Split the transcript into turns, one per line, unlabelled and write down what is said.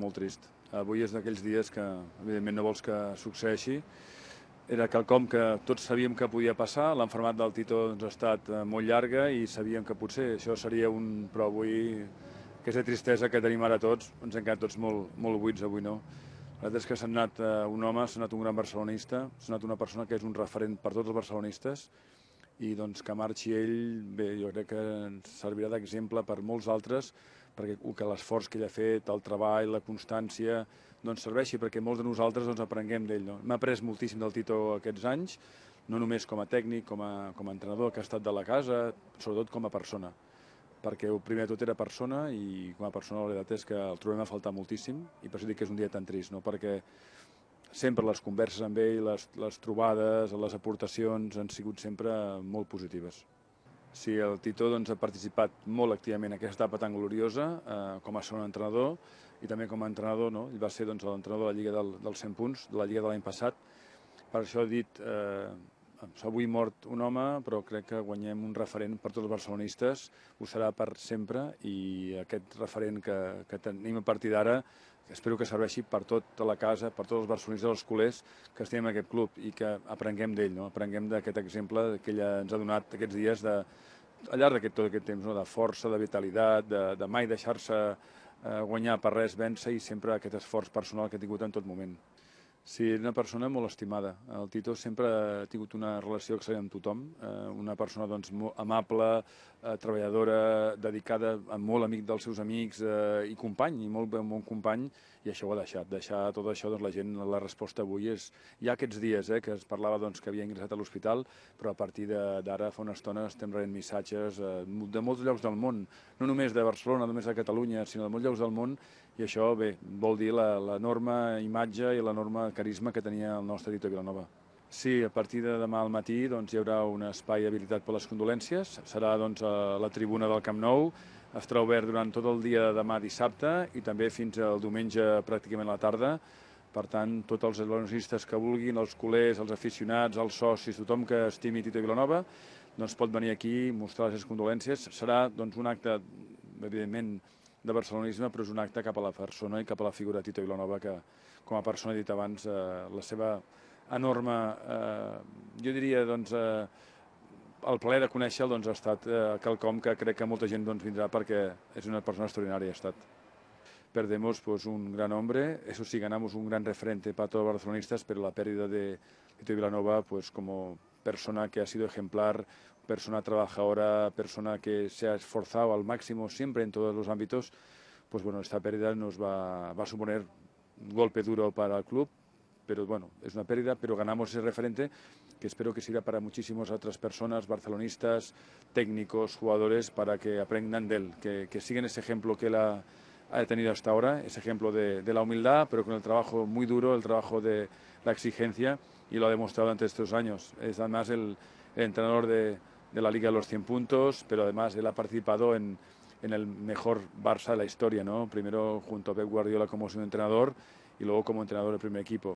molt trist. Avui és d'aquells dies que, evidentment, no vols que succeeixi. Era quelcom que tots sabíem que podia passar. L'enfermat del Tito ha estat molt llarga i sabíem que potser això seria un... Però avui, aquesta tristesa que tenim ara tots, ens han quedat tots molt buits avui, no? La veritat és que s'ha anat un home, s'ha anat un gran barcelonista, s'ha anat una persona que és un referent per tots els barcelonistes, i doncs que marxi ell, bé, jo crec que ens servirà d'exemple per molts altres, perquè que l'esforç que ell ha fet, el treball, la constància, doncs serveixi perquè molts de nosaltres doncs, aprenguem d'ell. No? M'ha après moltíssim del Tito aquests anys, no només com a tècnic, com a entrenador que ha estat de la casa, sobretot com a persona, perquè el primer de tot era persona i com a persona la veritat és que el trobem a faltar moltíssim i per això dic que és un dia tan trist, no? Perquè sempre les converses amb ell, les trobades, les aportacions han sigut sempre molt positives. Sí, el Tito doncs, ha participat molt activament en aquesta etapa tan gloriosa com a segon entrenador i també com a entrenador, no? Ell va ser doncs, l'entrenador de la Lliga dels 100 punts, de la Lliga de l'any passat. Per això he dit, avui mort un home, però crec que guanyem un referent per tots els barcelonistes, ho serà per sempre, i aquest referent que tenim a partir d'ara espero que serveixi per tota la casa, per tots els barcelonistes, els culers que estem en aquest club i que aprenguem d'ell, no? Aprenguem d'aquest exemple que ell ens ha donat aquests dies al llarg tot aquest temps, no? De força, de vitalitat, de mai deixar-se guanyar per res, vèncer i sempre aquest esforç personal que ha tingut en tot moment. Sí, era una persona molt estimada. El Tito sempre ha tingut una relació excel·lent amb tothom, una persona doncs, molt amable, treballadora, dedicada, molt amic dels seus amics i company, i molt bon company, i això ho ha deixat. Deixar tot això, doncs, la gent, la resposta avui és... Hi ha aquests dies que es parlava doncs, que havia ingressat a l'hospital, però a partir d'ara, fa una estona, estem rebent missatges de molts llocs del món, no només de Barcelona, no només de Catalunya, sinó de molts llocs del món, i això, bé, vol dir l'enorme imatge i l'enorme carisma que tenia el nostre Tito Vilanova. Sí, a partir de demà al matí doncs, hi haurà un espai habilitat per les condolències, serà doncs, a la tribuna del Camp Nou, estarà obert durant tot el dia de demà dissabte i també fins al diumenge pràcticament a la tarda. Per tant, tots els barcelonistes que vulguin, els culers, els aficionats, els socis, tothom que estimi Tito Vilanova, doncs pot venir aquí, mostrar les seves condolències. Serà doncs, un acte, evidentment, de barcelonisme, però és un acte cap a la persona i cap a la figura de Tito Vilanova, que, com a persona, he dit abans, la seva enorme, jo diria, doncs, el plaer de conèixer-lo doncs, ha estat quelcom que crec que molta gent doncs, vindrà perquè és una persona extraordinària, ha estat. Perdemos pues, un gran hombre, eso sí, ganamos un gran referente para todos los barcelonistas, pero la pérdida de Tito Vilanova, pues como persona que ha sido ejemplar, persona trabajadora, persona que se ha esforzado al máximo siempre en todos los ámbitos, pues bueno, esta pérdida nos va a suponer un golpe duro para el club, pero bueno, es una pérdida, pero ganamos ese referente que espero que sirva para muchísimas otras personas, barcelonistas, técnicos, jugadores, para que aprendan de él, que sigan ese ejemplo que él ha tenido hasta ahora, ese ejemplo de la humildad, pero con el trabajo muy duro, el trabajo de la exigencia, y lo ha demostrado durante estos años. Es además el entrenador de la Liga de los 100 puntos, pero además él ha participado en el mejor Barça de la historia, ¿no? Primero junto a Pep Guardiola como su entrenador y luego como entrenador del primer equipo.